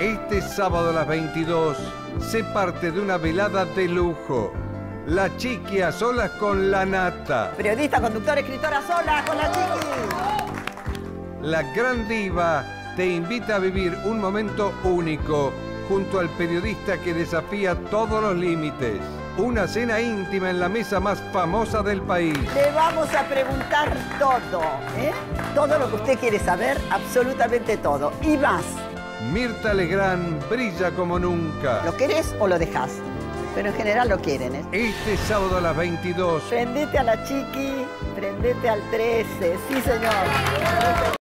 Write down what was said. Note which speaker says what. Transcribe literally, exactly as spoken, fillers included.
Speaker 1: Este sábado a las veintidós se parte de una velada de lujo. La Chiqui a solas con la Nata.
Speaker 2: Periodista, conductor, escritora sola con la Chiqui.
Speaker 1: La gran diva te invita a vivir un momento único junto al periodista que desafía todos los límites. Una cena íntima en la mesa más famosa del país.
Speaker 2: Le vamos a preguntar todo, ¿eh? Todo lo que usted quiere saber, absolutamente todo. Y más.
Speaker 1: Mirta Legrand brilla como nunca.
Speaker 2: ¿Lo querés o lo dejás? Pero en general lo quieren, ¿eh?
Speaker 1: Este sábado a las veintidós.
Speaker 2: Prendete a la Chiqui, prendete al trece. Sí, señor.